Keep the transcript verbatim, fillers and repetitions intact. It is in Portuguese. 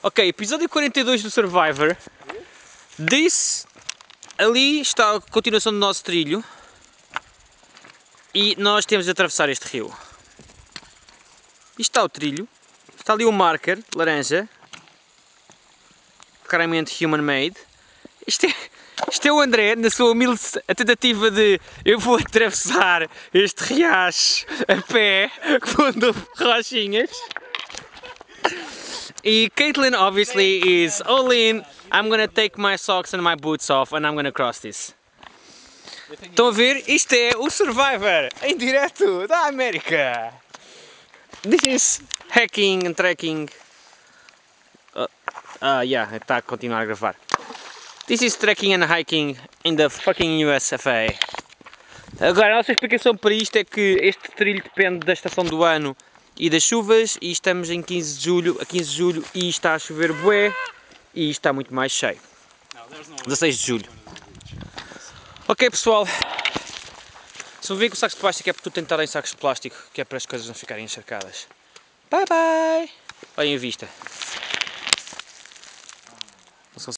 Ok, episódio quarenta e dois do Survivor. Disse, ali está a continuação do nosso trilho. E nós temos de atravessar este rio. Isto está o trilho. Está ali o marker, laranja. Claramente human made. Isto é, isto é o André, na sua humilde tentativa de eu vou atravessar este riacho a pé, pondo rochinhas. E Caitlin obviously is all in. I'm gonna take my socks and my boots off and I'm gonna cross this. Estão a ver? Isto é o Survivor em direto da América. This is hacking and trekking. Ah, uh, uh, yeah, está a continuar a gravar. This is trekking and hiking in the fucking U S F A. Agora, a nossa explicação para isto é que este trilho depende da estação do ano e das chuvas, e estamos em quinze de julho, a quinze de julho, e está a chover bué, e está muito mais cheio. dezasseis de julho. Ok pessoal, se me veem com sacos de plástico é porque tu tentar em sacos de plástico, que é para as coisas não ficarem encharcadas. Bye bye! Olhem a vista.